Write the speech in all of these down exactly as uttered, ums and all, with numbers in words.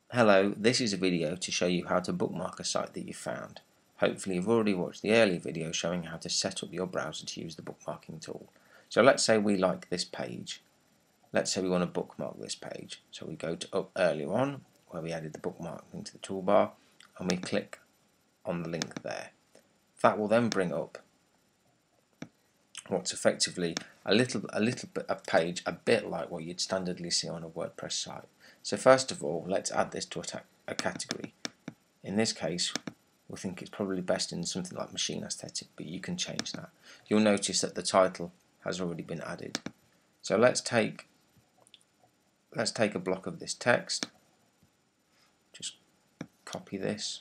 Hello, this is a video to show you how to bookmark a site that you found. Hopefully you've already watched the earlier video showing how to set up your browser to use the bookmarking tool. So let's say we like this page. Let's say we want to bookmark this page. So we go to up earlier on where we added the bookmarking to the toolbar and we click on the link there. That will then bring up what's effectively a little a little bit of page, a bit like what you'd standardly see on a WordPress site. So first of all, let's add this to a, a category. In this case, we think it's probably best in something like machine aesthetic, but you can change that. You'll notice that the title has already been added. So let's take let's take a block of this text. Just copy this.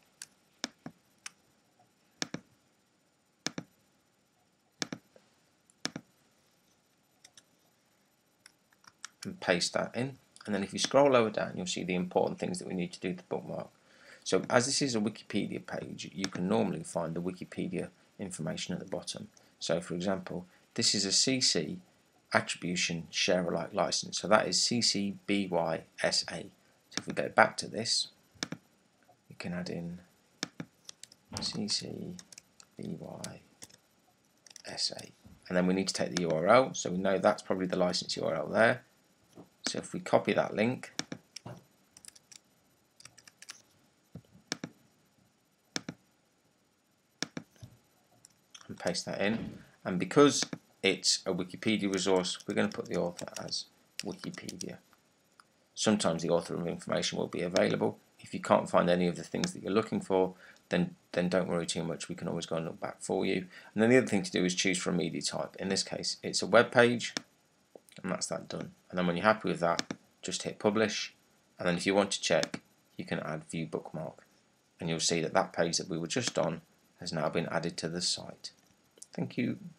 And paste that in, and then if you scroll lower down you'll see the important things that we need to do to bookmark. So as this is a Wikipedia page, you can normally find the Wikipedia information at the bottom. So for example, this is a C C attribution share alike license, so that is C C B Y S A. So if we go back to this, we can add in C C B Y S A, and then we need to take the U R L, so we know that's probably the license U R L there. So if we copy that link and paste that in, and because it's a Wikipedia resource, we're going to put the author as Wikipedia. Sometimes the author of information will be available. If you can't find any of the things that you're looking for, then then don't worry too much. We can always go and look back for you. And then the other thing to do is choose from media type. In this case, it's a web page, and that's that done. And then when you're happy with that, just hit publish, and then if you want to check, you can add view bookmark, and you'll see that that page that we were just on has now been added to the site. Thank you.